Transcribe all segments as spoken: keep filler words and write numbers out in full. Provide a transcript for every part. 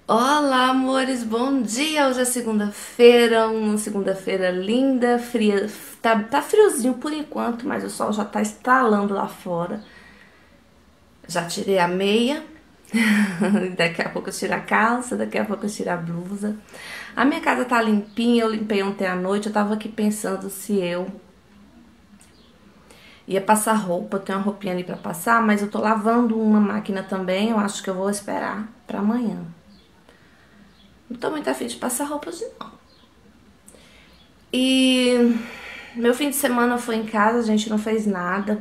Olá, amores, bom dia! Hoje é segunda-feira, uma segunda-feira linda, fria. Tá, tá friozinho por enquanto, mas o sol já tá estralando lá fora. Já tirei a meia, daqui a pouco eu tiro a calça, daqui a pouco eu tiro a blusa. A minha casa tá limpinha, eu limpei ontem à noite, eu tava aqui pensando se eu ia passar roupa, eu tenho uma roupinha ali pra passar, mas eu tô lavando uma máquina também, eu acho que eu vou esperar pra amanhã. Não tô muito afim de passar roupa hoje, não. E meu fim de semana foi em casa, a gente não fez nada.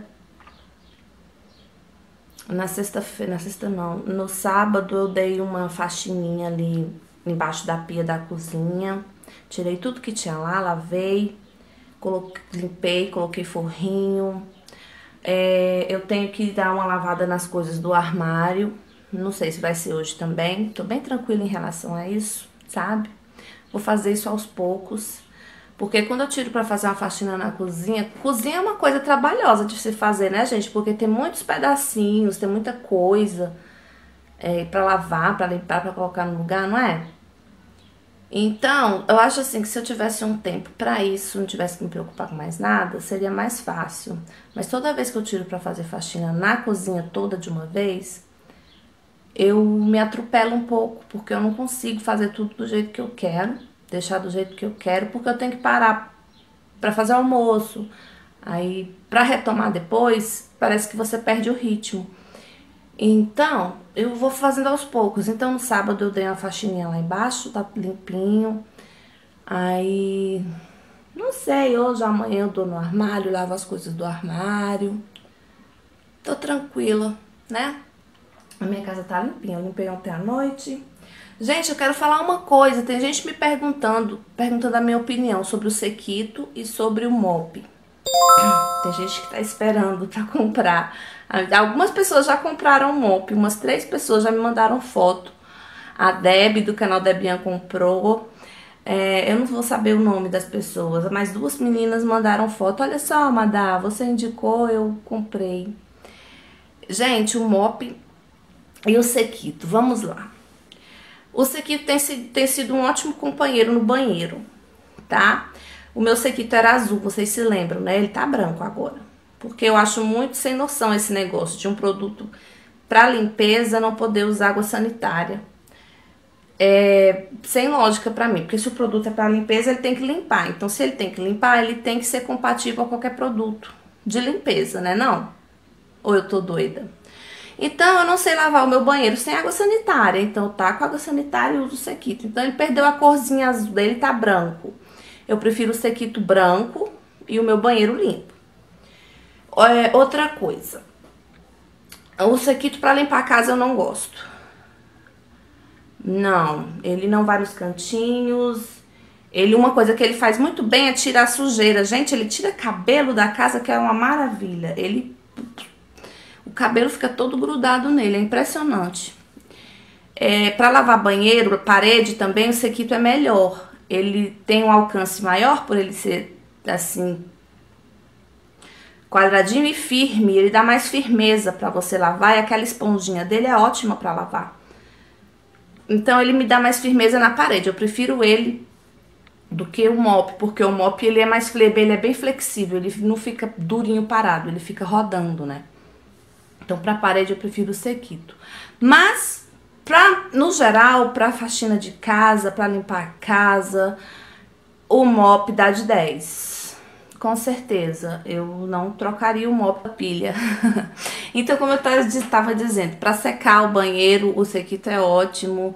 Na sexta-feira, na sexta não, no sábado eu dei uma faxininha ali embaixo da pia da cozinha. Tirei tudo que tinha lá, lavei, coloquei, limpei, coloquei forrinho. É, eu tenho que dar uma lavada nas coisas do armário. Não sei se vai ser hoje também. Tô bem tranquila em relação a isso, sabe? Vou fazer isso aos poucos. Porque quando eu tiro pra fazer uma faxina na cozinha, cozinha é uma coisa trabalhosa de se fazer, né, gente? Porque tem muitos pedacinhos, tem muita coisa é, pra lavar, pra limpar, pra colocar no lugar, não é? Então, eu acho assim que se eu tivesse um tempo pra isso, não tivesse que me preocupar com mais nada, seria mais fácil. Mas toda vez que eu tiro pra fazer faxina na cozinha toda de uma vez, eu me atropelo um pouco, porque eu não consigo fazer tudo do jeito que eu quero, deixar do jeito que eu quero, porque eu tenho que parar pra fazer almoço. Aí, pra retomar depois, parece que você perde o ritmo. Então, eu vou fazendo aos poucos. Então, no sábado eu dei uma faxininha lá embaixo, tá limpinho. Aí, não sei, hoje, amanhã eu dou no armário, lavo as coisas do armário. Tô tranquila, né? A minha casa tá limpinha, eu limpei ontem à noite. Gente, eu quero falar uma coisa. Tem gente me perguntando, perguntando a minha opinião sobre o sequito e sobre o mop. Tem gente que tá esperando pra comprar. Algumas pessoas já compraram o mop, umas três pessoas já me mandaram foto. A Deb, do canal Debian, comprou. É, eu não vou saber o nome das pessoas, mas duas meninas mandaram foto. Olha só, Madá, você indicou, eu comprei. Gente, o mop e o sequito, vamos lá. O sequito tem, tem sido um ótimo companheiro no banheiro, tá? O meu sequito era azul, vocês se lembram, né? Ele tá branco agora. Porque eu acho muito sem noção esse negócio de um produto para limpeza não poder usar água sanitária. É sem lógica pra mim, porque se o produto é para limpeza, ele tem que limpar. Então, se ele tem que limpar, ele tem que ser compatível a qualquer produto de limpeza, né? Não? Ou eu tô doida? Então, eu não sei lavar o meu banheiro sem água sanitária. Então, eu taco água sanitária e uso o sequito. Então, ele perdeu a corzinha azul dele, tá branco. Eu prefiro o sequito branco e o meu banheiro limpo. É, outra coisa. O sequito para limpar a casa eu não gosto. Não, ele não vai nos cantinhos. Ele, uma coisa que ele faz muito bem é tirar a sujeira. Gente, ele tira cabelo da casa, que é uma maravilha. Ele... O cabelo fica todo grudado nele, é impressionante. É, para lavar banheiro, parede também, o sequito é melhor. Ele tem um alcance maior por ele ser assim quadradinho e firme, ele dá mais firmeza para você lavar e aquela esponjinha dele é ótima para lavar. Então ele me dá mais firmeza na parede. Eu prefiro ele do que o mop, porque o mop ele é mais ele é bem flexível, ele não fica durinho parado, ele fica rodando, né? Então para parede eu prefiro o sequito. Mas pra, no geral, para faxina de casa, para limpar a casa, o mop dá de dez. Com certeza, eu não trocaria o mop da pilha. Então, como eu estava dizendo, para secar o banheiro, o sequito é ótimo.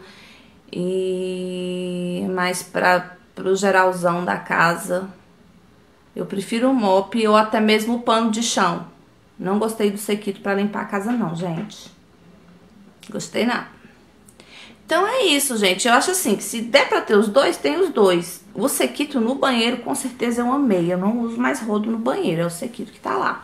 E mas para o geralzão da casa, eu prefiro o mop ou até mesmo o pano de chão. Não gostei do sequito para limpar a casa não, gente. Gostei não. Então é isso, gente. Eu acho assim, que se der pra ter os dois, tem os dois. O sequito no banheiro, com certeza eu amei. Eu não uso mais rodo no banheiro, é o sequito que tá lá.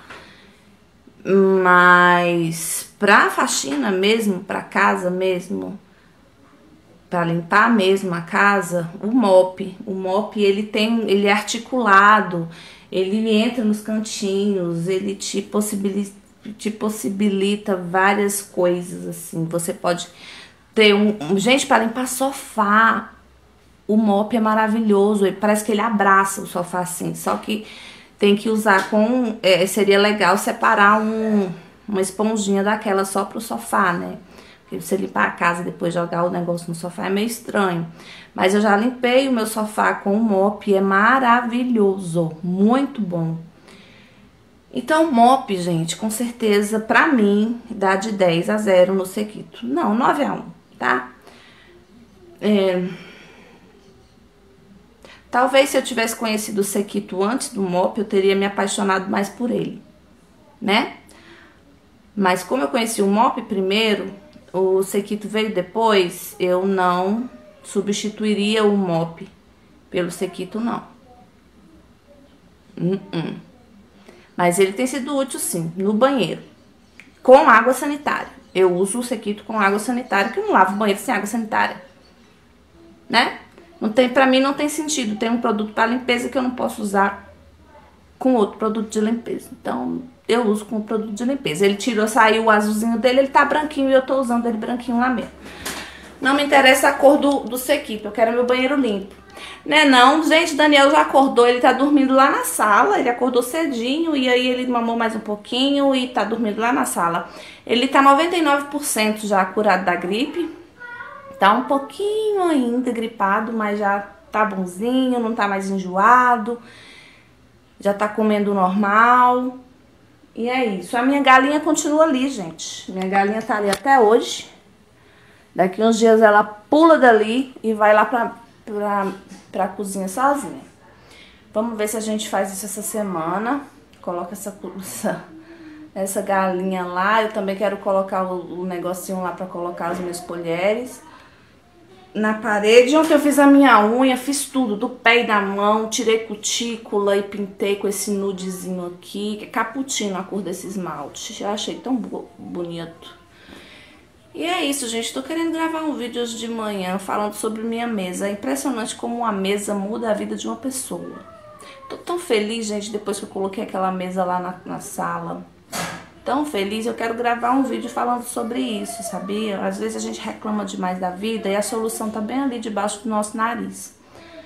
Mas pra faxina mesmo, pra casa mesmo, pra limpar mesmo a casa, o mop. O mop, ele tem, ele é articulado, ele entra nos cantinhos, ele te possibilita, te possibilita várias coisas, assim. Você pode... ter um... um gente, para limpar sofá, o mop é maravilhoso. Parece que ele abraça o sofá assim. Só que tem que usar com... É, seria legal separar um, uma esponjinha daquela só pro sofá, né? Porque você limpar a casa e depois jogar o negócio no sofá é meio estranho. Mas eu já limpei o meu sofá com o mop e é maravilhoso. Muito bom. Então, o mop, gente, com certeza, pra mim, dá de dez a zero no Sequito. Não, nove a um, tá? É... Talvez se eu tivesse conhecido o Sequito antes do mop, eu teria me apaixonado mais por ele, né? Mas como eu conheci o mop primeiro, o Sequito veio depois, eu não substituiria o mop pelo Sequito, não. Uh -uh. Mas ele tem sido útil, sim, no banheiro, com água sanitária. Eu uso o Sequito com água sanitária, que eu não lavo o banheiro sem água sanitária, né? Não tem, pra mim não tem sentido. Tem um produto para limpeza que eu não posso usar com outro produto de limpeza. Então, eu uso com o produto de limpeza. Ele tirou, saiu o azulzinho dele, ele tá branquinho e eu tô usando ele branquinho lá mesmo. Não me interessa a cor do, do Sequito, eu quero meu banheiro limpo. Né não, gente, Daniel já acordou, ele tá dormindo lá na sala. Ele acordou cedinho e aí ele mamou mais um pouquinho e tá dormindo lá na sala. Ele tá noventa e nove por cento já curado da gripe. Tá um pouquinho ainda gripado, mas já tá bonzinho, não tá mais enjoado. Já tá comendo normal. E é isso. A minha galinha continua ali, gente. Minha galinha tá ali até hoje. Daqui uns dias ela pula dali e vai lá pra, pra, pra cozinha sozinha. Vamos ver se a gente faz isso essa semana. Coloca essa, essa, essa galinha lá. Eu também quero colocar o, o negocinho lá pra colocar as minhas colheres na parede. Ontem eu fiz a minha unha, fiz tudo, do pé e da mão, tirei cutícula e pintei com esse nudezinho aqui, que é cappuccino a cor desse esmalte. Eu achei tão bonito. E é isso, gente, tô querendo gravar um vídeo hoje de manhã falando sobre minha mesa. É impressionante como uma mesa muda a vida de uma pessoa. Tô tão feliz, gente, depois que eu coloquei aquela mesa lá na, na sala. Tão feliz, eu quero gravar um vídeo falando sobre isso, sabia? Às vezes a gente reclama demais da vida e a solução tá bem ali debaixo do nosso nariz.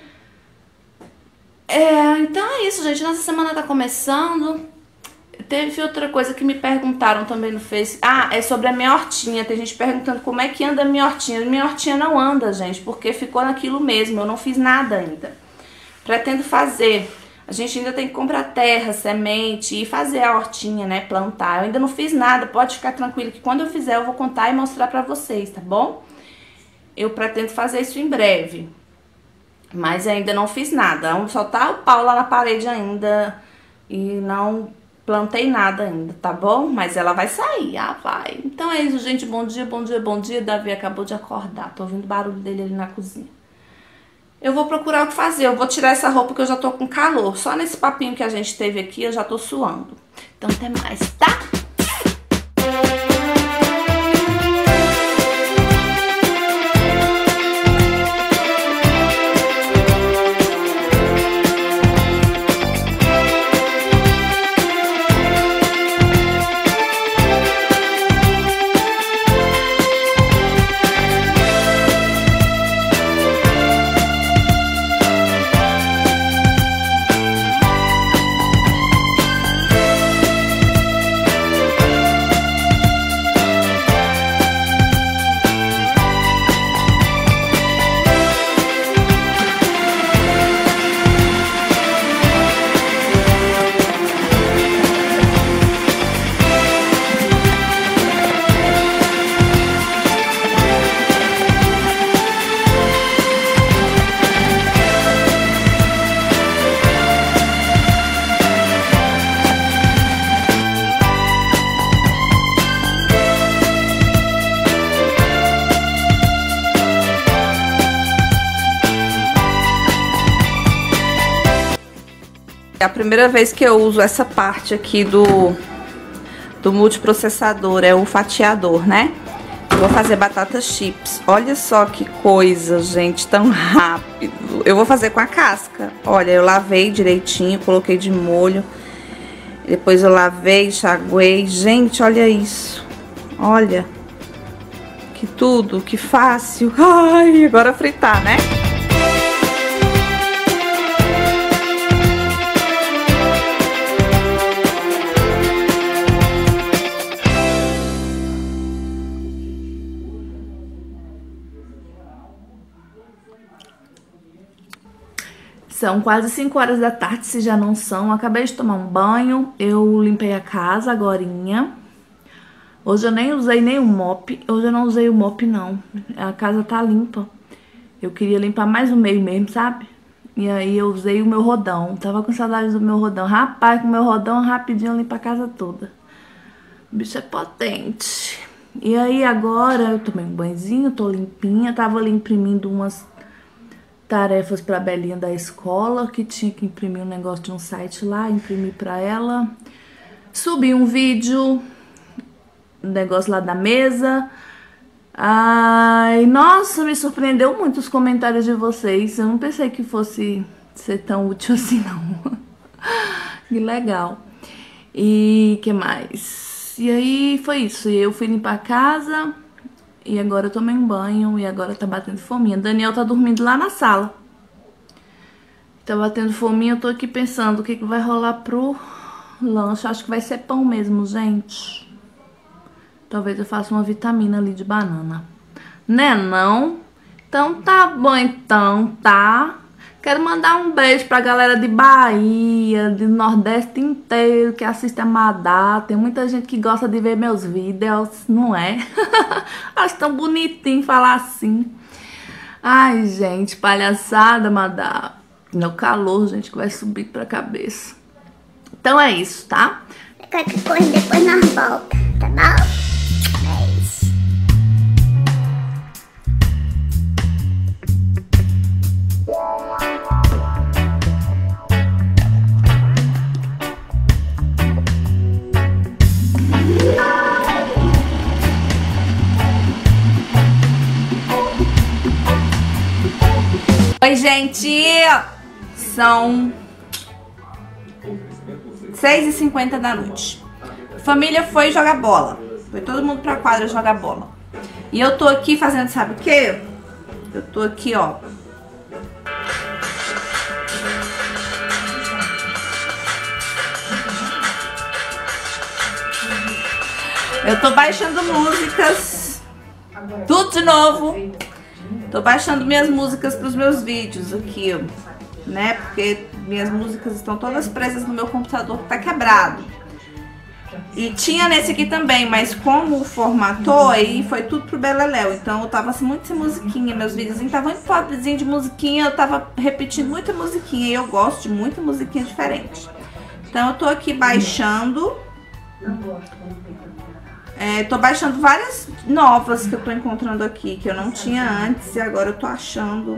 É, então é isso, gente. Nossa semana tá começando. Teve outra coisa que me perguntaram também no Face. Ah, é sobre a minha hortinha. Tem gente perguntando como é que anda a minha hortinha. A minha hortinha não anda, gente, porque ficou naquilo mesmo. Eu não fiz nada ainda. Pretendo fazer. A gente ainda tem que comprar terra, semente e fazer a hortinha, né? Plantar. Eu ainda não fiz nada. Pode ficar tranquilo que quando eu fizer eu vou contar e mostrar pra vocês, tá bom? Eu pretendo fazer isso em breve. Mas ainda não fiz nada. Só tá o pau lá na parede ainda. E não plantei nada ainda, tá bom? Mas ela vai sair, ah, vai. Então é isso, gente. Bom dia, bom dia, bom dia. Davi acabou de acordar. Tô ouvindo o barulho dele ali na cozinha. Eu vou procurar o que fazer. Eu vou tirar essa roupa que eu já tô com calor. Só nesse papinho que a gente teve aqui eu já tô suando. Então até mais, tá? É a primeira vez que eu uso essa parte aqui do, do multiprocessador, é o fatiador, né? Eu vou fazer batata chips. Olha só que coisa, gente, tão rápido. Eu vou fazer com a casca. Olha, eu lavei direitinho, coloquei de molho. Depois eu lavei, enxaguei. Gente, olha isso. Olha. que tudo, que fácil. Ai, agora fritar, né? São quase cinco horas da tarde, se já não são. Acabei de tomar um banho, eu limpei a casa agorinha. Hoje eu nem usei nem o mop, hoje eu não usei o mop não. A casa tá limpa. Eu queria limpar mais o meio mesmo, sabe? E aí eu usei o meu rodão. Tava com saudade do meu rodão. Rapaz, com o meu rodão rapidinho eu limpo a casa toda. O bicho é potente. E aí agora eu tomei um banhozinho, tô limpinha. Tava ali imprimindo umas tarefas pra Belinha da escola, que tinha que imprimir um negócio de um site lá, imprimi pra ela. Subi um vídeo, um negócio lá da mesa. Ai, nossa, me surpreendeu muito os comentários de vocês. Eu não pensei que fosse ser tão útil assim, não. Que legal. E que mais? E aí foi isso. Eu fui limpar a casa. E agora eu tomei um banho e agora tá batendo fominha. Daniel tá dormindo lá na sala. Tá batendo fominha, eu tô aqui pensando o que, que vai rolar pro lanche. Acho que vai ser pão mesmo, gente. Talvez eu faça uma vitamina ali de banana. Né não? Então tá bom então, tá? Quero mandar um beijo pra galera de Bahia, do Nordeste inteiro, que assiste a Madá. Tem muita gente que gosta de ver meus vídeos, não é? Acho tão bonitinho falar assim. Ai, gente, palhaçada, Madá. Meu calor, gente, que vai subir pra cabeça. Então é isso, tá? Qualquer coisa depois nós volta, tá bom? É isso. Oi, gente! São seis e cinquenta da noite. Família foi jogar bola. Foi todo mundo pra quadra jogar bola. E eu tô aqui fazendo, sabe o quê? Eu tô aqui, ó. Eu tô baixando músicas. Tudo de novo. Tô baixando minhas músicas pros meus vídeos aqui, ó. Né? Porque minhas músicas estão todas presas no meu computador que tá quebrado. E tinha nesse aqui também, mas como formatou, aí foi tudo pro Beleléu. Então eu tava assim, muito sem musiquinha. Meus vídeos estavam muito pobrezinhos de musiquinha. Eu tava repetindo muita musiquinha. E eu gosto de muita musiquinha diferente. Então eu tô aqui baixando. É, tô baixando várias novas que eu tô encontrando aqui, que eu não tinha antes. E agora eu tô achando.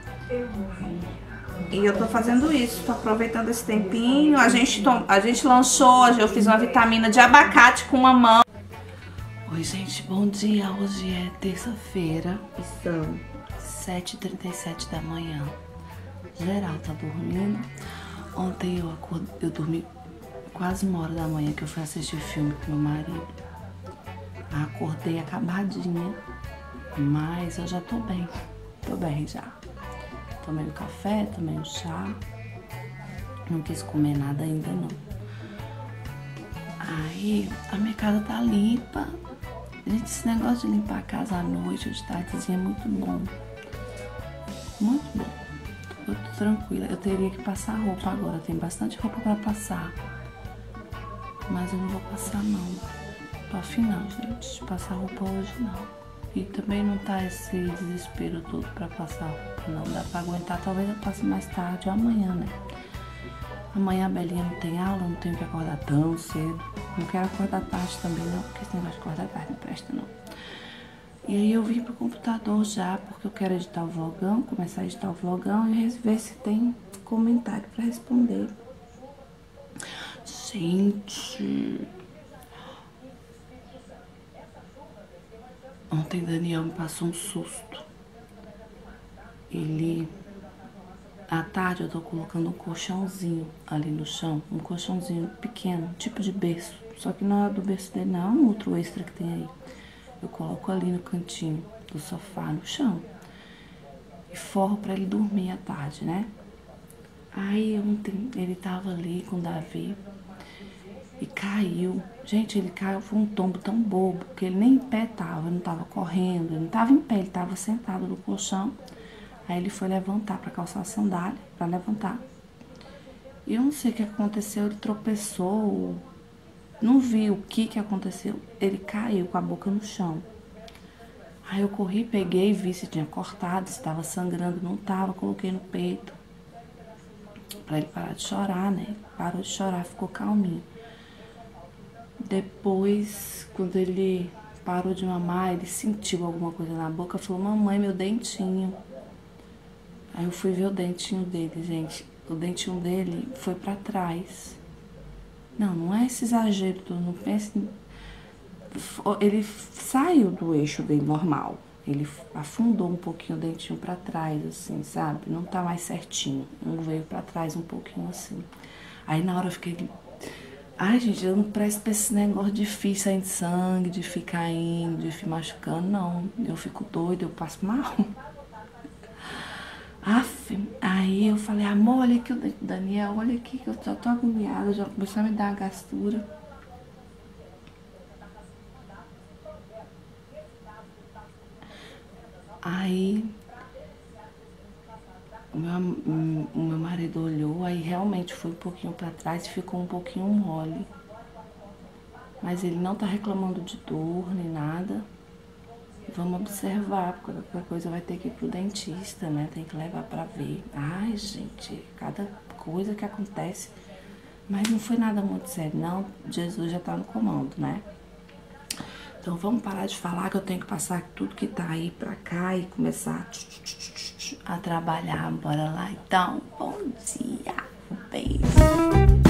E eu tô fazendo isso, tô aproveitando esse tempinho. A gente, tom... a gente lançou, hoje eu fiz uma vitamina de abacate com mamão. Oi, gente, bom dia. Hoje é terça-feira e são sete e trinta e sete da manhã. Geral tá dormindo. Ontem eu, acord... eu dormi quase uma hora da manhã que eu fui assistir filme com meu marido. Acordei acabadinha, mas eu já tô bem. Tô bem já. Tomei um café, tomei um chá. Não quis comer nada ainda não. Aí, a minha casa tá limpa. Gente, esse negócio de limpar a casa à noite ou de tardezinha é muito bom. Muito bom. Eu tô tranquila. Eu teria que passar roupa agora. Tem bastante roupa pra passar. Mas eu não vou passar não. Tô afim não, gente. Passar roupa hoje não. E também não tá esse desespero todo pra passar roupa, não. Dá pra aguentar, talvez eu passe mais tarde ou amanhã, né? Amanhã a Belinha não tem aula, não tenho que acordar tão cedo. Não quero acordar tarde também, não, porque esse negócio de acordar tarde não presta, não. E aí eu vim pro computador já, porque eu quero editar o vlogão, começar a editar o vlogão e ver se tem comentário pra responder. Gente... Ontem Daniel me passou um susto. Ele... À tarde eu tô colocando um colchãozinho ali no chão. Um colchãozinho pequeno, tipo de berço. Só que não é do berço dele, não. É um outro extra que tem aí. eu coloco ali no cantinho do sofá, no chão. E forro pra ele dormir à tarde, né? Aí ontem ele tava ali com o Davi e caiu. Gente, ele caiu, foi um tombo tão bobo, que ele nem em pé tava, não tava correndo, ele não tava em pé, ele tava sentado no colchão. Aí ele foi levantar pra calçar a sandália, pra levantar. E eu não sei o que aconteceu, ele tropeçou, não vi o que que aconteceu, ele caiu com a boca no chão. Aí eu corri, peguei, vi se tinha cortado, se estava sangrando, não tava, coloquei no peito pra ele parar de chorar, né? Parou de chorar, ficou calminho. Depois, quando ele parou de mamar, ele sentiu alguma coisa na boca, falou: mamãe, meu dentinho. Aí eu fui ver o dentinho dele, gente. O dentinho dele foi pra trás. Não, não é esse exagero todo, não pense. Ele saiu do eixo dele normal. Ele afundou um pouquinho o dentinho pra trás, assim, sabe? Não tá mais certinho. Não veio pra trás um pouquinho assim. Aí na hora eu fiquei... Ai, gente, eu não presto pra esse negócio de fio saindo sangue, de ficar indo, de fio machucando, não. Eu fico doida, eu passo mal. Aff, aí eu falei: amor, olha aqui o Daniel, olha aqui que eu já tô agoniada, já começou a me dar uma gastura. Aí o meu, o meu marido olhou, aí realmente foi um pouquinho pra trás e ficou um pouquinho mole. Mas ele não tá reclamando de dor nem nada. Vamos observar, porque qualquer coisa vai ter que ir pro dentista, né? Tem que levar pra ver. Ai, gente, cada coisa que acontece. Mas não foi nada muito sério, não. Jesus já tá no comando, né? Então vamos parar de falar, que eu tenho que passar tudo que tá aí pra cá e começar a trabalhar. Bora lá, então. Bom dia. Um beijo.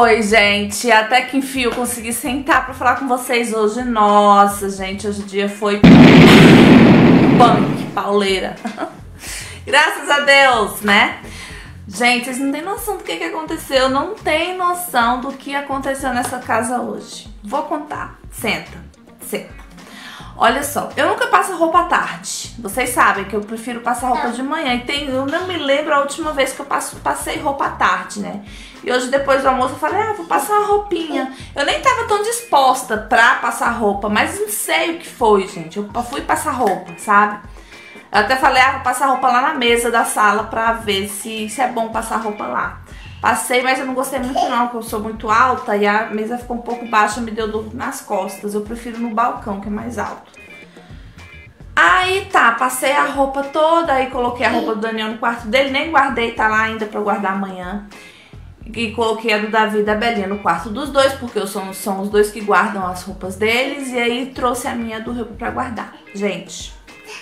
Oi, gente, até que enfim eu consegui sentar pra falar com vocês hoje. Nossa, gente, hoje o dia foi punk, pauleira. Graças a Deus, né? Gente, vocês não têm noção do que, que aconteceu. Não tem noção do que aconteceu nessa casa hoje. Vou contar. Senta, senta. Olha só, eu nunca passo roupa à tarde. Vocês sabem que eu prefiro passar roupa de manhã. E tem, eu não me lembro a última vez que eu passo, passei roupa à tarde, né? E hoje, depois do almoço, eu falei, ah, vou passar uma roupinha. Eu nem tava tão disposta pra passar roupa, mas não sei o que foi, gente. Eu fui passar roupa, sabe? Eu até falei, ah, vou passar roupa lá na mesa da sala pra ver se, se é bom passar roupa lá. Passei, mas eu não gostei muito não, porque eu sou muito alta e a mesa ficou um pouco baixa, me deu dor nas costas. Eu prefiro no balcão, que é mais alto. Aí tá, passei a roupa toda, aí coloquei a roupa do Daniel no quarto dele, nem guardei, tá lá ainda pra guardar amanhã. E coloquei a do Davi e da Belinha no quarto dos dois, porque são, são os dois que guardam as roupas deles. E aí trouxe a minha do Rio pra guardar. Gente,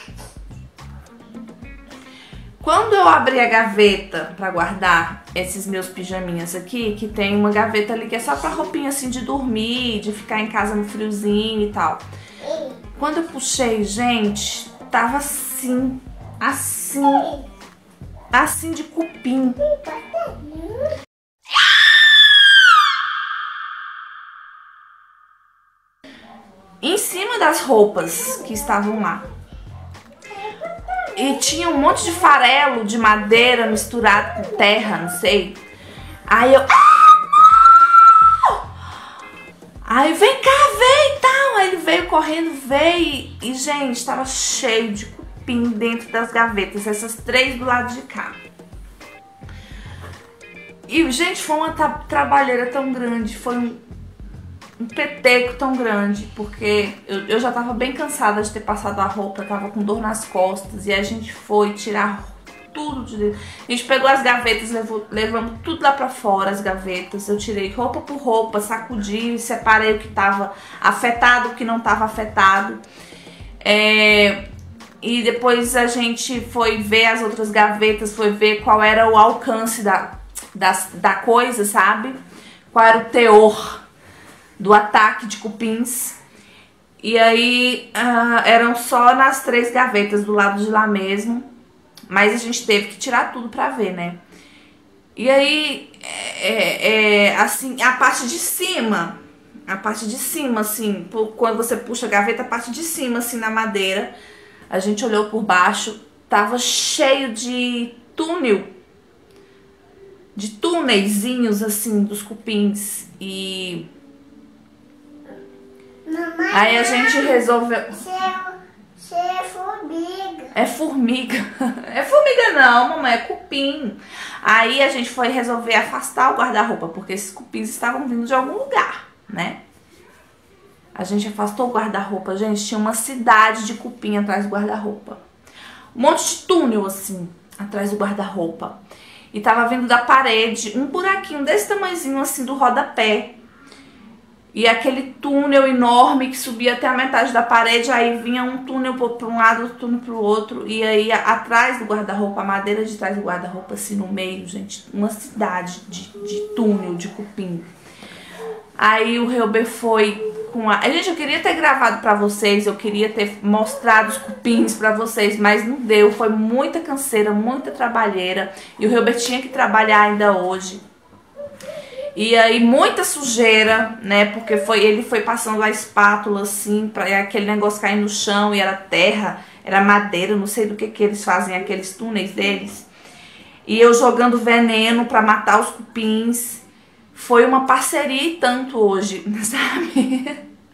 quando eu abri a gaveta pra guardar esses meus pijaminhas aqui, que tem uma gaveta ali que é só pra roupinha assim de dormir, de ficar em casa no friozinho e tal. Quando eu puxei, gente, tava assim, assim, assim de cupim. Em cima das roupas que estavam lá. E tinha um monte de farelo de madeira misturado com terra, não sei. Aí eu... Aí vem cá, vem e tal. Aí ele veio correndo, veio. E, gente, tava cheio de cupim dentro das gavetas. Essas três do lado de cá. E, gente, foi uma tra trabalheira tão grande. Foi um... um peteco tão grande, porque eu, eu já tava bem cansada de ter passado a roupa, tava com dor nas costas, e a gente foi tirar tudo de dentro. A gente pegou as gavetas, levou, levamos tudo lá pra fora, as gavetas. Eu tirei roupa por roupa, sacudi, separei o que tava afetado, o que não tava afetado. É, e depois a gente foi ver as outras gavetas, foi ver qual era o alcance da, da, da coisa, sabe? Qual era o teor do ataque de cupins. E aí uh, eram só nas três gavetas do lado de lá mesmo, mas a gente teve que tirar tudo pra ver, né? E aí é, é, assim, a parte de cima, a parte de cima assim, quando você puxa a gaveta, a parte de cima assim na madeira, a gente olhou por baixo, tava cheio de túnel, de túnelzinhos assim dos cupins. E Mamãe, aí a gente resolveu... Você é formiga. É formiga. É formiga não, mamãe, é cupim. Aí a gente foi resolver afastar o guarda-roupa, porque esses cupins estavam vindo de algum lugar, né? A gente afastou o guarda-roupa, gente, tinha uma cidade de cupim atrás do guarda-roupa. Um monte de túnel, assim, atrás do guarda-roupa. E tava vindo da parede um buraquinho desse tamanhozinho, assim, do rodapé. E aquele túnel enorme que subia até a metade da parede, aí vinha um túnel para um lado, outro túnel para o outro. E aí atrás do guarda-roupa, a madeira de trás do guarda-roupa, assim no meio, gente, uma cidade de, de túnel, de cupim. Aí o Reuber foi com a... Gente, eu queria ter gravado pra vocês, eu queria ter mostrado os cupins pra vocês, mas não deu. Foi muita canseira, muita trabalheira. E o Reuber tinha que trabalhar ainda hoje. E aí muita sujeira, né, porque foi, ele foi passando a espátula assim, pra aquele negócio cair no chão, e era terra, era madeira, não sei do que que eles fazem, aqueles túneis deles. E eu jogando veneno pra matar os cupins. Foi uma parceria e tanto hoje, sabe?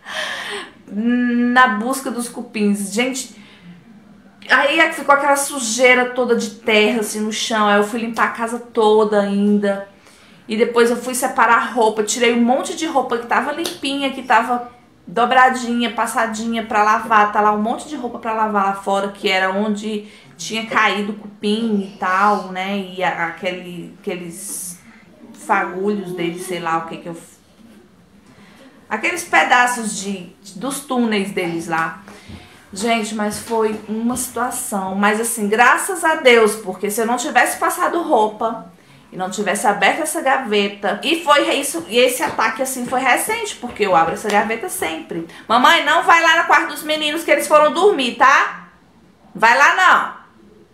Na busca dos cupins. Gente, aí ficou aquela sujeira toda de terra assim no chão, aí eu fui limpar a casa toda ainda. E depois eu fui separar a roupa, tirei um monte de roupa que tava limpinha, que tava dobradinha, passadinha pra lavar. Tá lá um monte de roupa pra lavar lá fora, que era onde tinha caído o cupim e tal, né? E a, aquele, aqueles fagulhos dele, sei lá o que que eu... Aqueles pedaços de, dos túneis deles lá. Gente, mas foi uma situação. Mas assim, graças a Deus, porque se eu não tivesse passado roupa... e não tivesse aberto essa gaveta. E foi isso, e esse ataque assim foi recente, porque eu abro essa gaveta sempre. Mamãe, não vai lá no quarto dos meninos que eles foram dormir, tá? Vai lá não.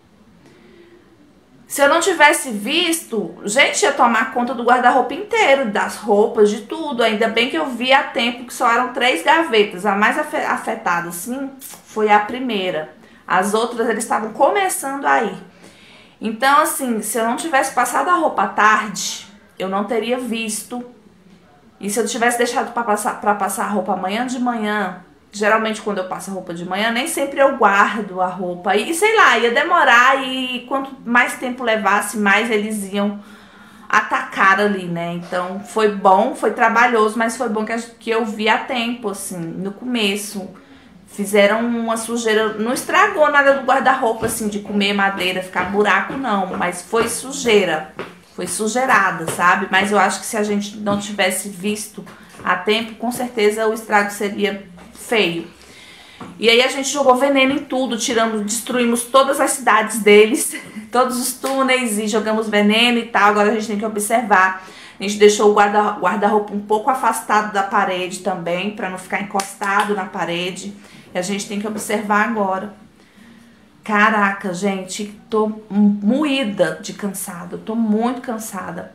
Se eu não tivesse visto, gente, ia tomar conta do guarda-roupa inteiro, das roupas, de tudo. Ainda bem que eu vi a tempo que só eram três gavetas. A mais afetada, assim, foi a primeira. As outras, eles estavam começando a ir. Então, assim, se eu não tivesse passado a roupa à tarde, eu não teria visto. E se eu tivesse deixado para passar, para passar a roupa amanhã de manhã, geralmente quando eu passo a roupa de manhã, nem sempre eu guardo a roupa. E sei lá, ia demorar e quanto mais tempo levasse, mais eles iam atacar ali, né? Então foi bom, foi trabalhoso, mas foi bom que, a, que eu vi a tempo, assim, no começo. Fizeram uma sujeira, não estragou nada do guarda-roupa, assim, de comer madeira, ficar buraco, não. Mas foi sujeira, foi sujeirada, sabe? Mas eu acho que se a gente não tivesse visto a tempo, com certeza o estrago seria feio. E aí a gente jogou veneno em tudo, tiramos, destruímos todas as cidades deles, todos os túneis e jogamos veneno e tal. Agora a gente tem que observar. A gente deixou o guarda, guarda-roupa um pouco afastado da parede também, para não ficar encostado na parede. E a gente tem que observar agora. Caraca, gente, tô moída de cansada, tô muito cansada.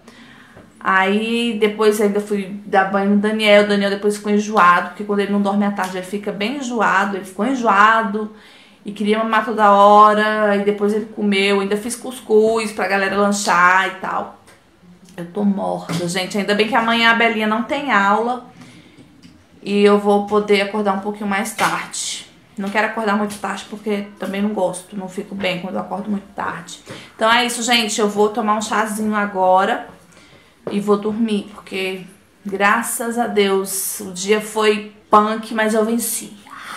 Aí depois ainda fui dar banho no Daniel, o Daniel depois ficou enjoado, porque quando ele não dorme à tarde ele fica bem enjoado, ele ficou enjoado e queria mamar toda hora, e depois ele comeu, ainda fiz cuscuz pra galera lanchar e tal. Eu tô morta, gente, ainda bem que amanhã a Belinha não tem aula e eu vou poder acordar um pouquinho mais tarde. Não quero acordar muito tarde porque também não gosto, não fico bem quando eu acordo muito tarde. Então é isso, gente, eu vou tomar um chazinho agora e vou dormir, porque graças a Deus o dia foi punk, mas eu venci.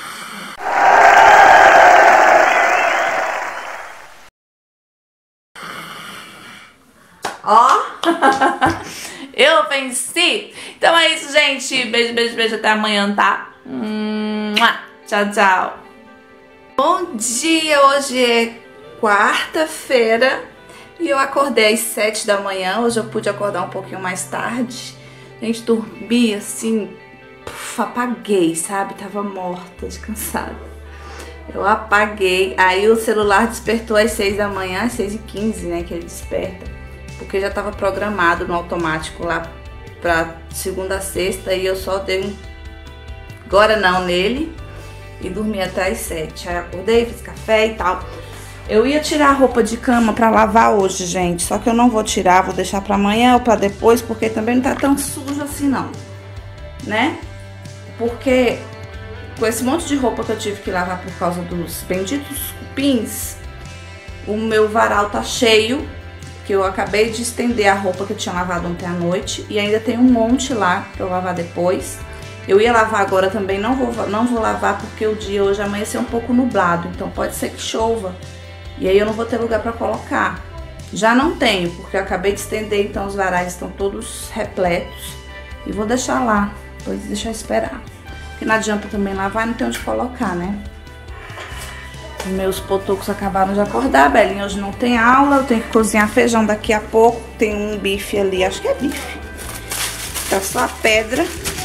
Ó, eu venci. Então é isso, gente. Beijo, beijo, beijo. Até amanhã, tá? Tchau, tchau. Bom dia, hoje é quarta-feira. E eu acordei às sete da manhã, hoje eu pude acordar um pouquinho mais tarde. A gente dormia assim, puf, apaguei, sabe? Tava morta, descansada. Eu apaguei, aí o celular despertou às seis da manhã, às seis e quinze, né, que ele desperta. Porque já tava programado no automático lá pra segunda a sexta e eu só dei um agora não nele e dormi até às sete. Aí acordei, fiz café e tal. Eu ia tirar a roupa de cama pra lavar hoje, gente. Só que eu não vou tirar, vou deixar pra amanhã ou pra depois, porque também não tá tão sujo assim, não. Né? Porque com esse monte de roupa que eu tive que lavar por causa dos benditos cupins, o meu varal tá cheio, que eu acabei de estender a roupa que eu tinha lavado ontem à noite. E ainda tem um monte lá pra eu lavar depois. Eu ia lavar agora também, não vou, não vou lavar porque o dia hoje amanheceu um pouco nublado. Então pode ser que chova. E aí eu não vou ter lugar pra colocar. Já não tenho, porque eu acabei de estender, então os varais estão todos repletos. E vou deixar lá, depois deixar esperar. Porque não adianta também lavar, não tem onde colocar, né? Os meus potocos acabaram de acordar, a Belinha hoje não tem aula. Eu tenho que cozinhar feijão daqui a pouco. Tem um bife ali, acho que é bife. Tá só a pedra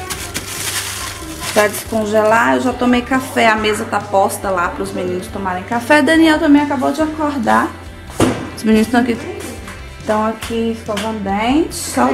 pra descongelar. Eu já tomei café, a mesa tá posta lá para os meninos tomarem café. Daniel também acabou de acordar. Os meninos estão aqui, estão aqui escovando dentes. Só...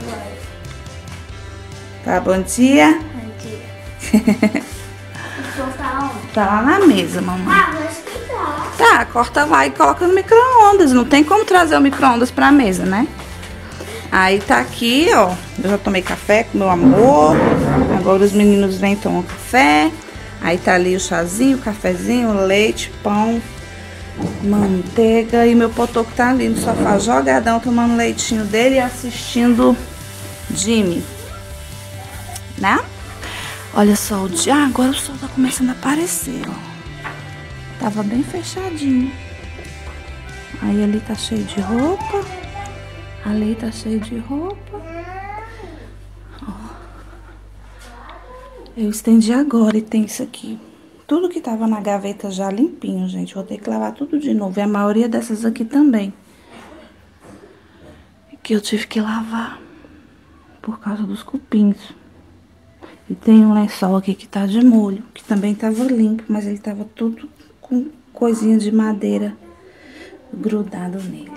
Tá, bom dia. Bom dia. Tá lá na mesa, mamãe. Ah, vou esquentar. Tá, corta lá e coloca no micro-ondas. Não tem como trazer o micro-ondas pra mesa, né? Aí tá aqui, ó. Eu já tomei café com meu amor. Agora os meninos vêm e tomam café. Aí tá ali o chazinho, o cafezinho, o leite, pão, manteiga. E meu potoco tá ali no sofá jogadão, tomando o leitinho dele e assistindo Jimmy, né? Olha só o dia. Ah, agora o sol tá começando a aparecer, ó. Tava bem fechadinho. Aí ali tá cheio de roupa. Ali tá cheio de roupa. Ó. Eu estendi agora e tem isso aqui. Tudo que tava na gaveta já limpinho, gente. Vou ter que lavar tudo de novo. E a maioria dessas aqui também. que eu tive que lavar por causa dos cupins. E tem um lençol aqui que tá de molho, que também tava limpo, mas ele tava tudo com coisinha de madeira grudado nele.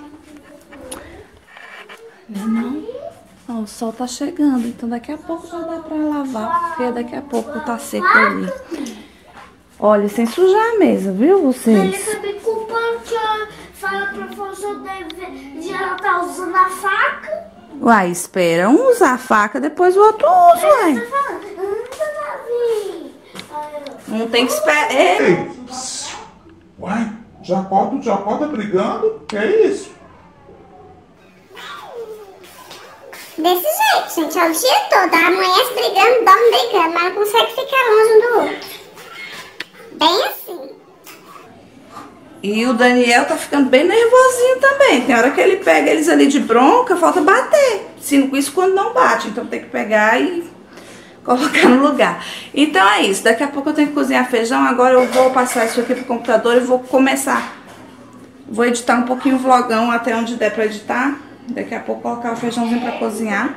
Não é não? Ó, o sol tá chegando, então daqui a pouco já dá pra lavar, porque daqui a pouco tá seco ali. Olha, sem sujar a mesa, viu, vocês? Ele tá me culpando que eu falo pro professor deve de ela tá usando a faca. Uai, espera um usar a faca, depois o outro usa, uai. Ele tá falando, hum, Davi. Não tem que esperar. Ei. Ei, uai, Jacó, o Jacó tá brigando? Que é isso? Desse jeito, gente, é o dia todo. Amanhece brigando, dorme brigando, mas não consegue ficar longe um do outro. Bem assim. E o Daniel tá ficando bem nervosinho também. Tem hora que ele pega eles ali de bronca, falta bater. Sim, isso quando não bate. Então tem que pegar e colocar no lugar. Então é isso. Daqui a pouco eu tenho que cozinhar feijão. Agora eu vou passar isso aqui pro computador e vou começar. Vou editar um pouquinho o vlogão até onde der pra editar. Daqui a pouco colocar o feijãozinho pra cozinhar.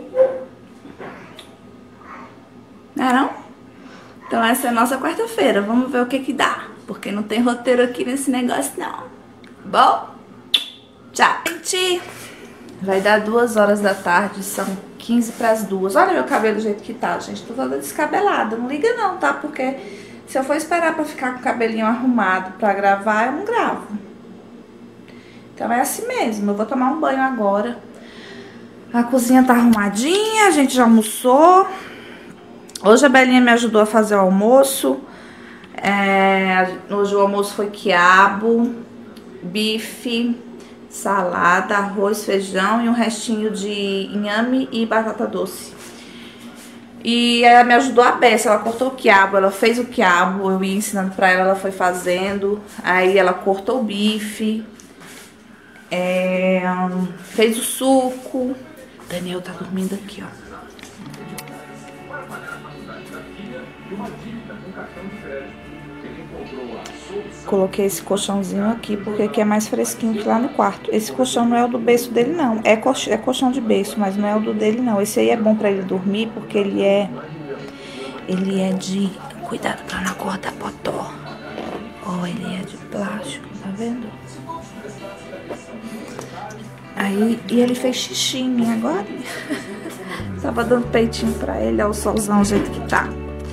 Não é não? Então essa é a nossa quarta-feira. Vamos ver o que que dá. Porque não tem roteiro aqui nesse negócio, não. Bom? Tchau. Gente, vai dar duas horas da tarde. São quinze para as duas. Olha meu cabelo do jeito que tá, gente. Tô toda descabelada. Não liga não, tá? Porque se eu for esperar pra ficar com o cabelinho arrumado pra gravar, eu não gravo. Então é assim mesmo. Eu vou tomar um banho agora. A cozinha tá arrumadinha. A gente já almoçou. Hoje a Belinha me ajudou a fazer o almoço. É, hoje o almoço foi quiabo, bife, salada, arroz, feijão e um restinho de inhame e batata doce. E ela me ajudou a beça, ela cortou o quiabo, ela fez o quiabo, eu ia ensinando pra ela, ela foi fazendo. Aí ela cortou o bife, é, fez o suco. Daniel tá dormindo aqui, ó. Coloquei esse colchãozinho aqui porque aqui é mais fresquinho que lá no quarto. Esse colchão não é o do berço dele, não. É colchão, é colchão de berço, mas não é o do dele, não. Esse aí é bom pra ele dormir porque ele é... Ele é de... Cuidado pra não acordar potó. Ó, oh, ele é de plástico, tá vendo? Aí, e ele fez xixi em mim agora. Tava dando peitinho pra ele, ó, o solzão, o jeito que tá.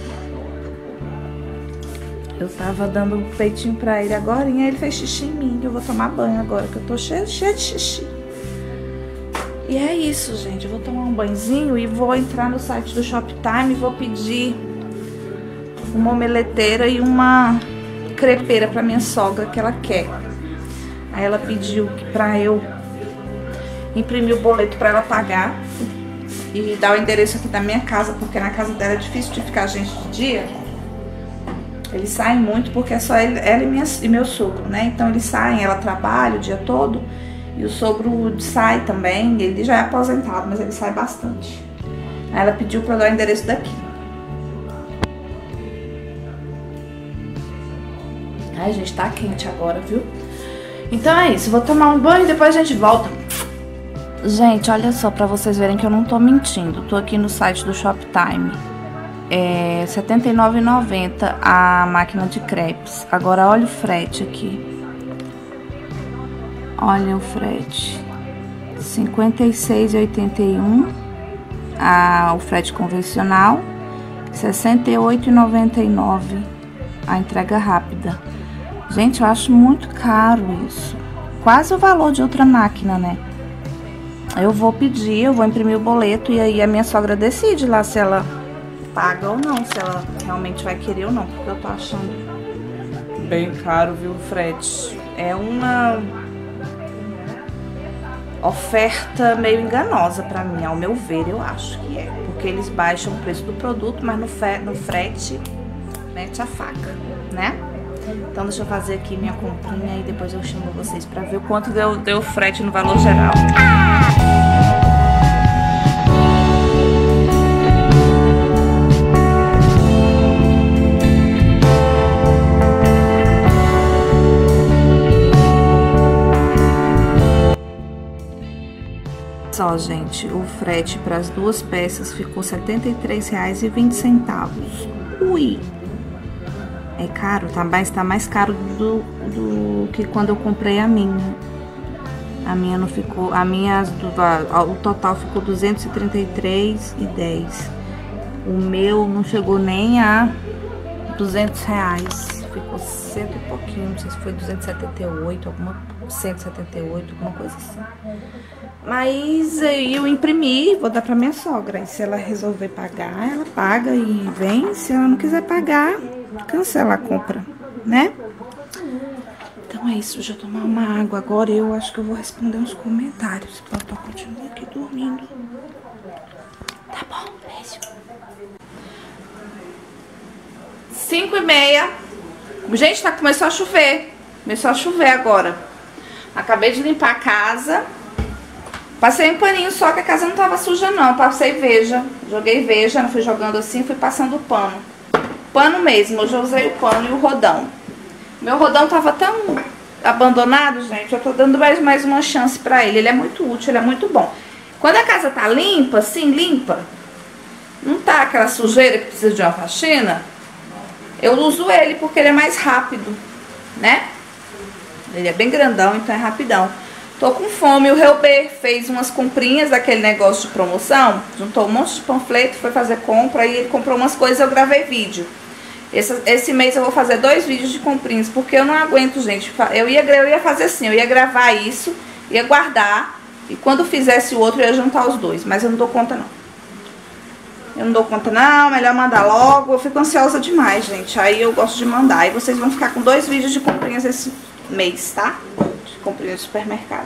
Eu tava dando um peitinho pra ele agora e ele fez xixi em mim. Eu vou tomar banho agora, que eu tô cheia, cheia de xixi. E é isso, gente. Eu vou tomar um banhozinho e vou entrar no site do Shoptime e vou pedir uma omeleteira e uma crepeira pra minha sogra, que ela quer. Aí ela pediu pra eu imprimir o boleto pra ela pagar e dar o endereço aqui da minha casa, porque na casa dela é difícil de ficar gente de dia. Eles saem muito porque é só ele, ela e, minha, e meu sogro, né? Então eles saem, ela trabalha o dia todo e o sogro sai também. Ele já é aposentado, mas ele sai bastante. Aí ela pediu pra eu dar o endereço daqui. Ai, gente, tá quente agora, viu? Então é isso, vou tomar um banho e depois a gente volta. Gente, olha só, pra vocês verem que eu não tô mentindo. Tô aqui no site do Shoptime. É setenta e nove reais e noventa centavos a máquina de crepes. Agora olha o frete aqui. Olha o frete. cinquenta e seis reais e oitenta e um centavos a, o frete convencional. sessenta e oito reais e noventa e nove centavos a entrega rápida. Gente, eu acho muito caro isso. Quase o valor de outra máquina, né? Eu vou pedir, eu vou imprimir o boleto e aí a minha sogra decide lá se ela paga ou não, se ela realmente vai querer ou não, porque eu tô achando bem caro, viu, o frete. É uma oferta meio enganosa pra mim, ao meu ver, eu acho que é. Porque eles baixam o preço do produto, mas no, fe no frete mete a faca, né? Então deixa eu fazer aqui minha comprinha e depois eu chamo vocês pra ver o quanto deu, deu o frete no valor geral. Só, gente, o frete para as duas peças ficou setenta e três reais e vinte centavos. Ui! É caro, tá? Mas tá mais caro do, do que quando eu comprei a minha. A minha não ficou... A minha, o total ficou duzentos e trinta e três reais e dez centavos. O meu não chegou nem a duzentos reais. Ficou cento e pouquinho, não sei se foi duzentos e setenta e oito, alguma, cento e setenta e oito, alguma coisa assim. Mas eu imprimi, vou dar pra minha sogra. E se ela resolver pagar, ela paga e vem. Se ela não quiser pagar, cancela a compra, né? Então é isso, deixa eu tomar uma água agora. Eu acho que eu vou responder uns comentários. O Totó continua aqui dormindo. Tá bom, beijo. Cinco e meia. Gente, tá, começou a chover. Começou a chover agora. Acabei de limpar a casa. Passei um paninho só, que a casa não tava suja não. Passei veja. Joguei veja, não fui jogando assim, fui passando o pano. Pano mesmo, hoje eu usei o pano e o rodão. Meu rodão tava tão abandonado, gente. Eu tô dando mais, mais uma chance pra ele. Ele é muito útil, ele é muito bom. Quando a casa tá limpa, assim, limpa, não tá aquela sujeira que precisa de uma faxina, eu uso ele porque ele é mais rápido, né? Ele é bem grandão, então é rapidão. Tô com fome, o Helber fez umas comprinhas daquele negócio de promoção, juntou um monte de panfleto, foi fazer compra, e ele comprou umas coisas, eu gravei vídeo. Esse, esse mês eu vou fazer dois vídeos de comprinhas, porque eu não aguento, gente. Eu ia, eu ia fazer assim, eu ia gravar isso, ia guardar, e quando fizesse o outro eu ia juntar os dois, mas eu não dou conta não. Eu não dou conta não, melhor mandar logo. Eu fico ansiosa demais, gente. Aí eu gosto de mandar. Aí vocês vão ficar com dois vídeos de comprinhas esse mês, tá? De comprinhas de supermercado.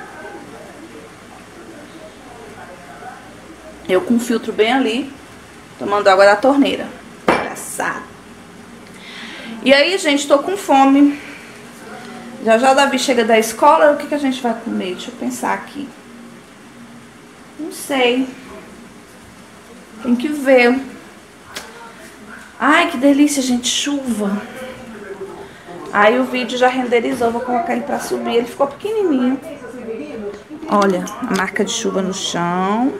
Eu com o filtro bem ali, tomando água da torneira. Engraçado. E aí, gente, tô com fome. Já já o Davi chega da escola. O que que a gente vai comer? Deixa eu pensar aqui. Não sei. Tem que ver. Ai, que delícia, gente. Chuva. Aí o vídeo já renderizou. Vou colocar ele pra subir. Ele ficou pequenininho. Olha, a marca de chuva no chão.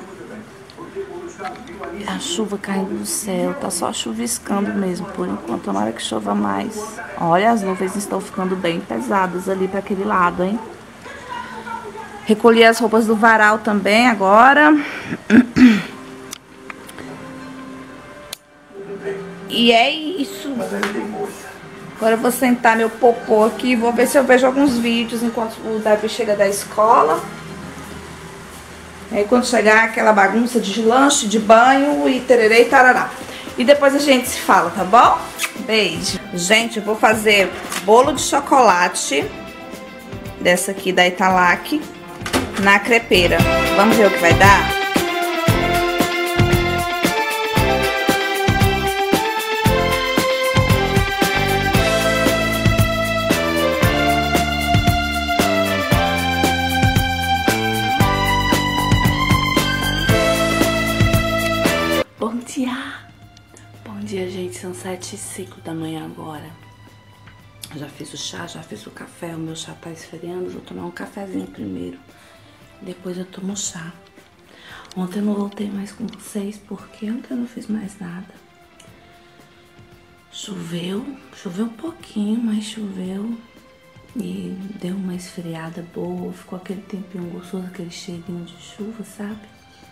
A chuva caindo do céu. Tá só chuviscando mesmo, por enquanto. Tomara que chova mais. Olha, as nuvens estão ficando bem pesadas ali pra aquele lado, hein? Recolhi as roupas do varal também agora. E é isso. Agora eu vou sentar meu popô aqui. Vou ver se eu vejo alguns vídeos enquanto o Davi chega da escola. Aí quando chegar aquela bagunça de lanche, de banho e tererê e tarará. E depois a gente se fala, tá bom? Beijo. Gente, eu vou fazer bolo de chocolate. Dessa aqui da Italac. Na crepeira. Vamos ver o que vai dar? Bom dia! Bom dia, gente. São sete e cinco da manhã agora. Já fiz o chá, já fiz o café. O meu chá tá esfriando. Vou tomar um cafezinho primeiro. Depois eu tomo chá. Ontem eu não voltei mais com vocês, porque ontem eu não fiz mais nada. Choveu. Choveu um pouquinho, mas choveu. E deu uma esfriada boa. Ficou aquele tempinho gostoso, aquele cheirinho de chuva, sabe?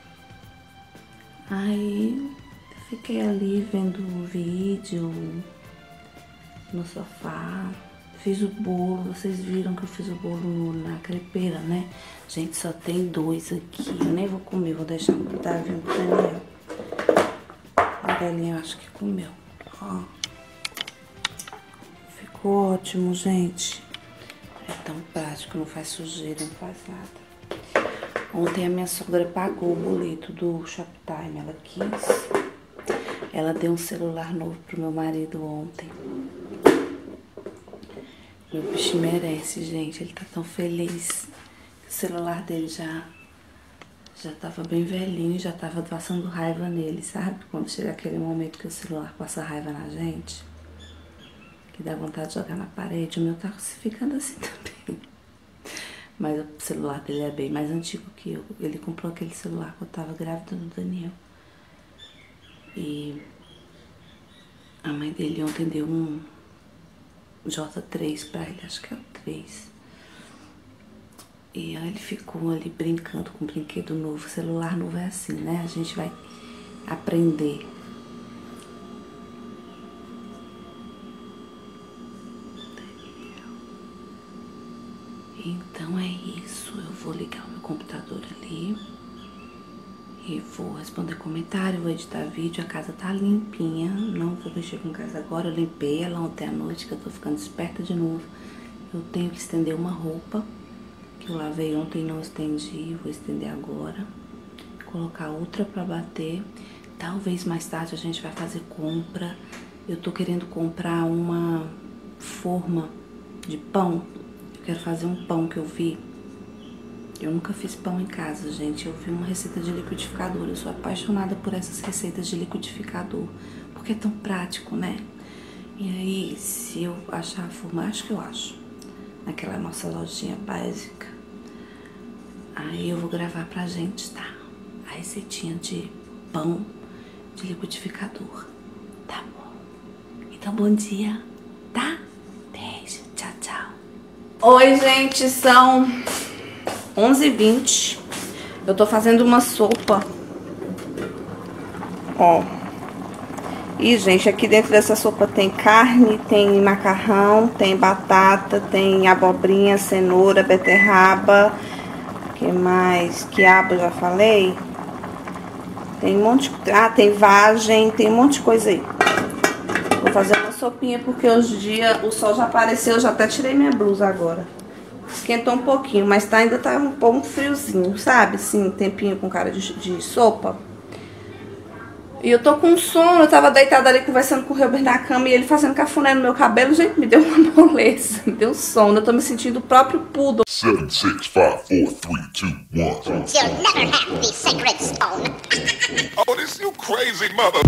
Aí eu fiquei ali vendo o vídeo no sofá, fiz o bolo. Vocês viram que eu fiz o bolo na crepeira, né? Gente, só tem dois aqui, eu nem vou comer, vou deixar pro Davi e pro Daniel. A Belinha eu acho que comeu, ó. Ficou ótimo, gente. É tão prático, não faz sujeira, não faz nada. Ontem a minha sogra pagou o boleto do Shoptime, ela quis. Ela deu um celular novo pro meu marido ontem. Meu bicho merece, gente. Ele tá tão feliz. O celular dele já, já tava bem velhinho, já tava passando raiva nele, sabe? Quando chega aquele momento que o celular passa raiva na gente, que dá vontade de jogar na parede. O meu tá ficando assim também. Mas o celular dele é bem mais antigo que eu. Ele comprou aquele celular quando eu tava grávida do Daniel. E a mãe dele ontem deu um J três pra ele, acho que é o três. E aí ele ficou ali brincando com um brinquedo novo. Celular novo é assim, né? A gente vai aprender. Então é isso. Eu vou ligar o meu computador ali e vou responder comentário, vou editar vídeo. A casa tá limpinha. Não vou mexer com casa agora. Eu limpei ela ontem à noite, que eu tô ficando esperta de novo. Eu tenho que estender uma roupa que eu lavei ontem e não estendi. Vou estender agora. Colocar outra pra bater. Talvez mais tarde a gente vai fazer compra. Eu tô querendo comprar uma forma de pão. Eu quero fazer um pão que eu vi. Eu nunca fiz pão em casa, gente. Eu vi uma receita de liquidificador. Eu sou apaixonada por essas receitas de liquidificador, porque é tão prático, né? E aí, se eu achar a forma, acho que eu acho, naquela nossa lojinha básica, aí eu vou gravar pra gente, tá? A receitinha de pão de liquidificador, tá bom? Então, bom dia, tá? Beijo, tchau, tchau. Oi, gente, são onze e vinte. Eu tô fazendo uma sopa. Ó. E, gente, aqui dentro dessa sopa tem carne, tem macarrão, tem batata, tem abobrinha, cenoura, beterraba. Que mais? Quiabo, já falei. Tem um monte de... Ah, tem vagem, tem um monte de coisa aí. Vou fazer uma sopinha porque hoje em dia o sol já apareceu. Eu já até tirei minha blusa agora. Esquentou um pouquinho, mas tá, ainda tá um pouco friozinho, sabe? Assim, tempinho com cara de, de sopa. E eu tô com sono. Eu tava deitada ali conversando com o Robert na cama e ele fazendo cafuné no meu cabelo. Gente, me deu uma moleza, me deu sono. Eu tô me sentindo o próprio poodle. seven, six, five, four, three, two, one. You'll never have the sacred stone. Oh, this you crazy mother...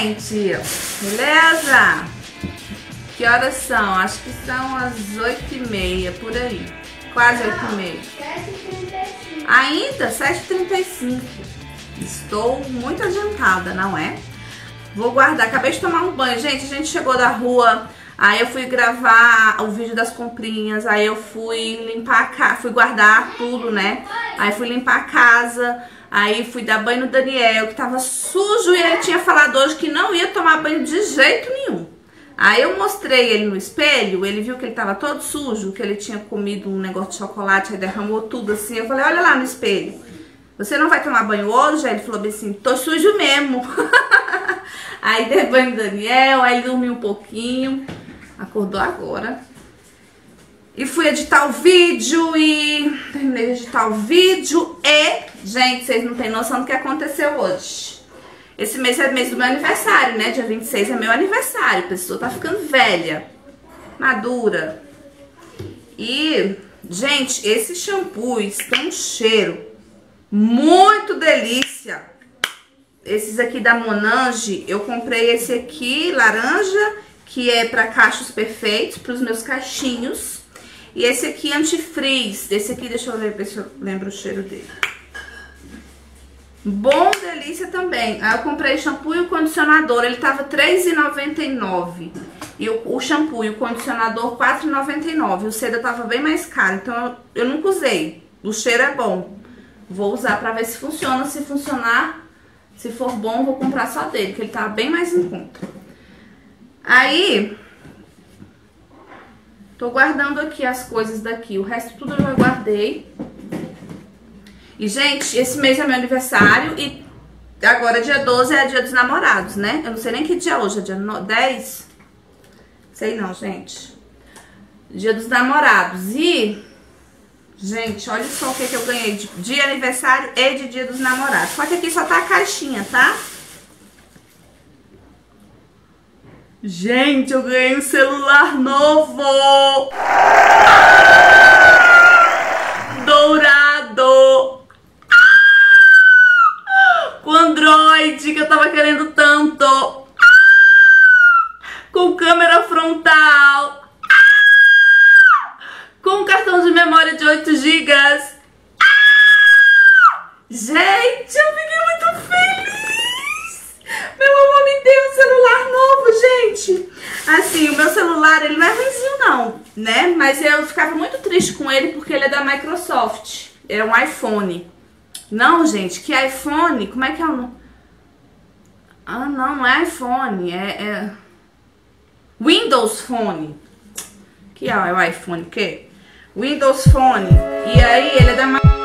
gente? Beleza? Que horas são? Acho que são as oito e meia, por aí. Quase oito e meia. sete e trinta e cinco. Ainda? sete e trinta e cinco. Estou muito adiantada, não é? Vou guardar. Acabei de tomar um banho. Gente, a gente chegou da rua. Aí eu fui gravar o vídeo das comprinhas. Aí eu fui limpar a casa. Fui guardar tudo, né? Aí fui limpar a casa. Aí fui dar banho no Daniel, que tava sujo. E ele tinha falado hoje que não ia tomar banho de jeito nenhum. Aí eu mostrei ele no espelho. Ele viu que ele tava todo sujo. Que ele tinha comido um negócio de chocolate. Aí derramou tudo assim. Eu falei, olha lá no espelho. Você não vai tomar banho hoje? Aí ele falou assim, tô sujo mesmo. Aí dei banho no Daniel. Aí ele dormiu um pouquinho. Acordou agora. E fui editar o vídeo e terminei de editar o vídeo e, gente, vocês não têm noção do que aconteceu hoje. Esse mês é mês do meu aniversário, né? Dia vinte e seis é meu aniversário. A pessoa tá ficando velha, madura. E, gente, esses shampoos têm um cheiro muito delícia. Esses aqui da Monange, eu comprei esse aqui, laranja, que é para cachos perfeitos, para os meus cachinhos. E esse aqui, antifrizz. Esse aqui, deixa eu ver se eu lembro o cheiro dele. Bom, delícia também. Aí eu comprei o shampoo e o condicionador. Ele tava três reais e noventa e nove centavos. E o, o shampoo e o condicionador quatro reais e noventa e nove centavos. O seda tava bem mais caro. Então eu, eu nunca usei. O cheiro é bom. Vou usar pra ver se funciona. Se funcionar, se for bom, vou comprar só dele. Porque ele tava bem mais em conta. Aí... tô guardando aqui as coisas daqui. O resto tudo eu já guardei. E, gente, esse mês é meu aniversário. E agora, dia doze, é dia dos namorados, né? Eu não sei nem que dia é hoje. É dia dez? Sei não, gente. Dia dos namorados. E, gente, olha só o que, que eu ganhei de, de aniversário e de dia dos namorados. Só que aqui só tá a caixinha, tá? Gente, eu ganhei um celular novo! Dourado! Com Android, que eu tava querendo tanto! Com câmera frontal! Com cartão de memória de oito gigas! Gente, eu fiquei muito feliz! Meu amor me deu um celular novo, gente. Assim, o meu celular, ele não é ruimzinho não, né? Mas eu ficava muito triste com ele porque ele é da Microsoft. É um iPhone. Não, gente, que iPhone? Como é que é o nome? Ah, não, não é iPhone. É, é... Windows Phone. Que é o iPhone, o quê? Windows Phone. E aí, ele é da Microsoft.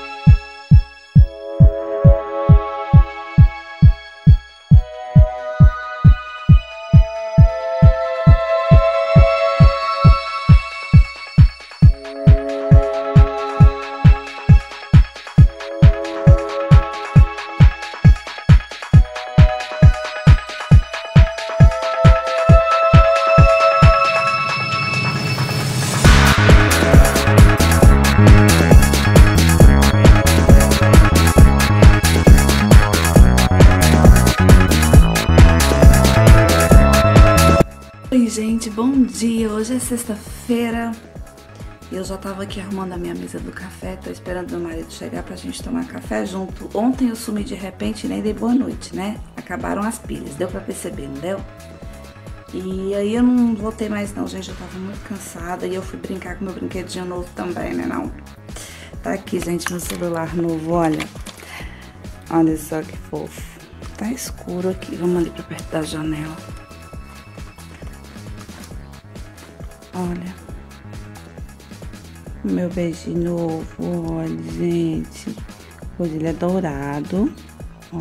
Oi, gente, bom dia. Hoje é sexta-feira e eu já tava aqui arrumando a minha mesa do café. Tô esperando meu marido chegar pra gente tomar café junto. Ontem eu sumi de repente e nem dei boa noite, né? Acabaram as pilhas, deu pra perceber, não deu? E aí eu não voltei mais não, gente. Eu tava muito cansada e eu fui brincar com meu brinquedinho novo também, né não? Tá aqui, gente, meu celular novo, olha. Olha só que fofo. Tá escuro aqui, vamos ali pra perto da janela. Olha, meu beijinho novo, olha, gente. Hoje ele é dourado, ó.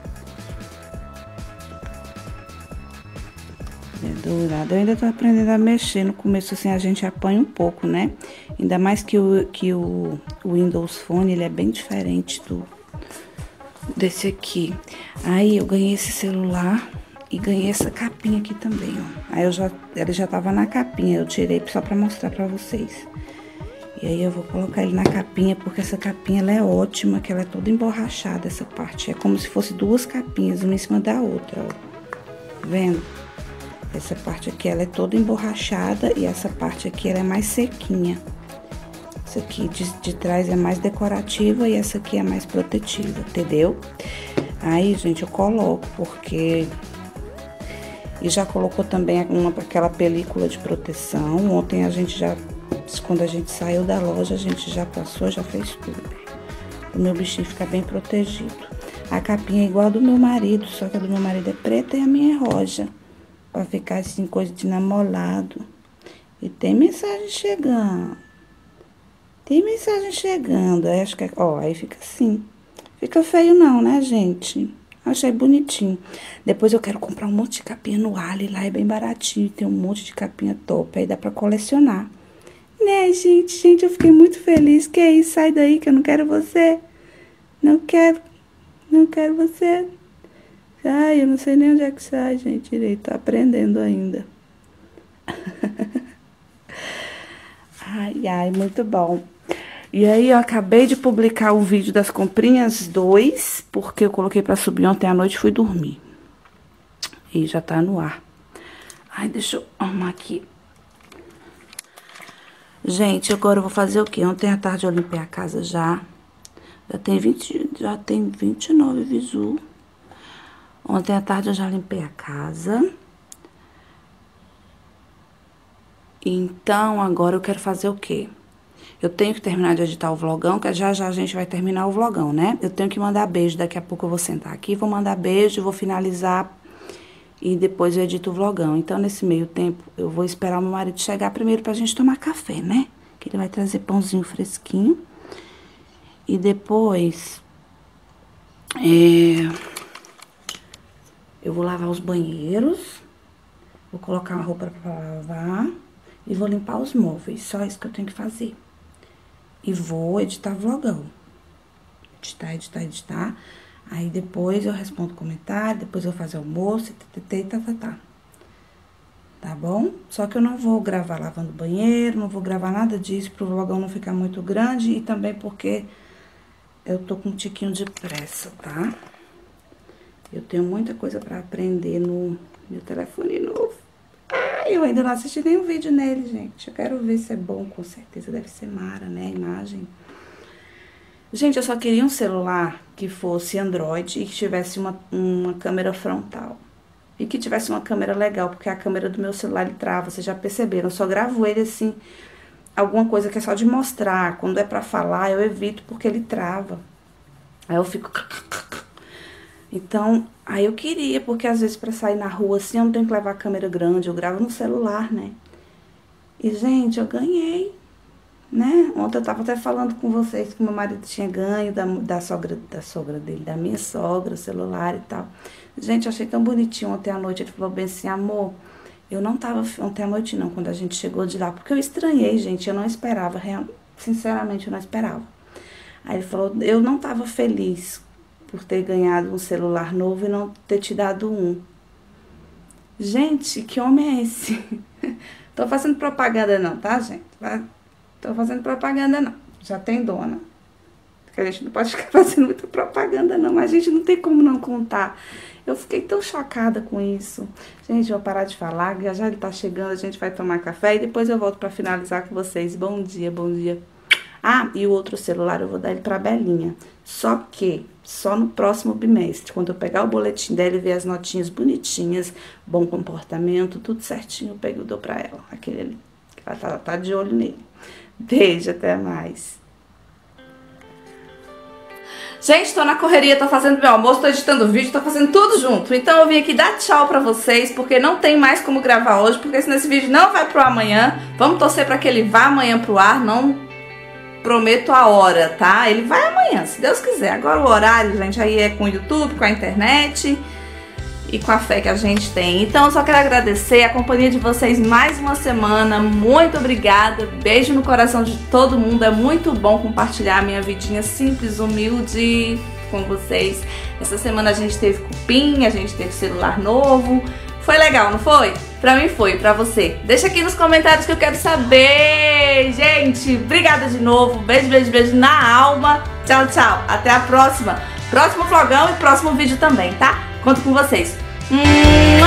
Ele é dourado. Eu ainda tô aprendendo a mexer. No começo, assim, a gente apanha um pouco, né? Ainda mais que o, que o, o Windows Phone, ele é bem diferente do desse aqui. Aí eu ganhei esse celular e ganhei essa capinha aqui também, ó. Aí eu já, ele já tava na capinha, eu tirei só pra mostrar pra vocês. E aí eu vou colocar ele na capinha, porque essa capinha, ela é ótima, que ela é toda emborrachada, essa parte. É como se fosse duas capinhas, uma em cima da outra, ó. vendo? Essa parte aqui, ela é toda emborrachada e essa parte aqui, ela é mais sequinha. Essa aqui de, de trás é mais decorativa e essa aqui é mais protetiva, entendeu? Aí, gente, eu coloco, porque... E já colocou também uma para aquela película de proteção. Ontem a gente já, quando a gente saiu da loja, a gente já passou, já fez tudo. O meu bichinho fica bem protegido. A capinha é igual a do meu marido, só que a do meu marido é preta e a minha é rosa. Pra ficar assim, coisa de namorado. E tem mensagem chegando. Tem mensagem chegando. Aí acho que, ó, aí fica assim. Fica feio não, né, gente? Achei bonitinho. Depois eu quero comprar um monte de capinha no Ali, lá é bem baratinho. Tem um monte de capinha top, aí dá pra colecionar. Né, gente? Gente, eu fiquei muito feliz. Que é isso? Sai daí que eu não quero você. Não quero. Não quero você. Ai, eu não sei nem onde é que sai, gente, direito. Tô aprendendo ainda. Ai, ai, muito bom. E aí, eu acabei de publicar o vídeo das comprinhas dois, porque eu coloquei pra subir ontem à noite e fui dormir. E já tá no ar. Ai, deixa eu arrumar aqui. Gente, agora eu vou fazer o quê? Ontem à tarde eu limpei a casa já. Já tem vinte, já tem vinte e nove visu. Ontem à tarde eu já limpei a casa. Então, agora eu quero fazer o quê? Eu tenho que terminar de editar o vlogão, que já já a gente vai terminar o vlogão, né? Eu tenho que mandar beijo, daqui a pouco eu vou sentar aqui, vou mandar beijo, vou finalizar e depois eu edito o vlogão. Então, nesse meio tempo, eu vou esperar o meu marido chegar primeiro pra gente tomar café, né? Que ele vai trazer pãozinho fresquinho. E depois, é, eu vou lavar os banheiros, vou colocar uma roupa pra lavar e vou limpar os móveis. Só isso que eu tenho que fazer. E vou editar vlogão. Editar, editar, editar. Aí depois eu respondo comentário, depois eu vou fazer almoço, e tá, tá, tá. Tá bom? Só que eu não vou gravar lavando banheiro, não vou gravar nada disso pro vlogão não ficar muito grande e também porque eu tô com um tiquinho de pressa, tá? Eu tenho muita coisa pra aprender no meu telefone novo. Ai, eu ainda não assisti nenhum vídeo nele, gente. Eu quero ver se é bom, com certeza. Deve ser mara, né, a imagem. Gente, eu só queria um celular que fosse Android e que tivesse uma, uma câmera frontal. E que tivesse uma câmera legal, porque a câmera do meu celular ele trava, vocês já perceberam. Eu só gravo ele assim, alguma coisa que é só de mostrar. Quando é pra falar, eu evito porque ele trava. Aí eu fico... Então, aí eu queria, porque às vezes pra sair na rua assim, eu não tenho que levar a câmera grande, eu gravo no celular, né? E, gente, eu ganhei, né? Ontem eu tava até falando com vocês que meu marido tinha ganho da, da, sogra, da sogra dele, da minha sogra, o celular e tal. Gente, eu achei tão bonitinho ontem à noite, ele falou bem assim, amor, eu não tava ontem à noite não, quando a gente chegou de lá, porque eu estranhei, gente, eu não esperava, real, sinceramente eu não esperava. Aí ele falou, eu não tava feliz por ter ganhado um celular novo e não ter te dado um. Gente, que homem é esse? Tô fazendo propaganda não, tá, gente? Tô fazendo propaganda não. Já tem dona. Porque a gente não pode ficar fazendo muita propaganda não. Mas a gente não tem como não contar. Eu fiquei tão chocada com isso. Gente, eu vou parar de falar. Já já ele tá chegando, a gente vai tomar café. E depois eu volto pra finalizar com vocês. Bom dia, bom dia. Ah, e o outro celular eu vou dar ele pra Belinha. Só que, só no próximo bimestre, quando eu pegar o boletim dela e ver as notinhas bonitinhas, bom comportamento, tudo certinho, eu pego e dou pra ela. Aquele ali, que ela tá, tá de olho nele. Beijo, até mais. Gente, tô na correria, tô fazendo meu almoço, tô editando vídeo, tô fazendo tudo junto. Então eu vim aqui dar tchau pra vocês, porque não tem mais como gravar hoje, porque senão esse vídeo não vai pro amanhã. Vamos torcer pra que ele vá amanhã pro ar, não prometo a hora, tá? Ele vai amanhã, se Deus quiser. Agora o horário, gente, aí é com o YouTube, com a internet e com a fé que a gente tem. Então eu só quero agradecer a companhia de vocês mais uma semana. Muito obrigada. Beijo no coração de todo mundo. É muito bom compartilhar a minha vidinha simples, humilde com vocês. Essa semana a gente teve cupim, a gente teve celular novo. Foi legal, não foi? Pra mim foi, pra você. Deixa aqui nos comentários que eu quero saber. Gente, obrigada de novo. Beijo, beijo, beijo na alma. Tchau, tchau. Até a próxima. Próximo vlogão e próximo vídeo também, tá? Conto com vocês. Hum...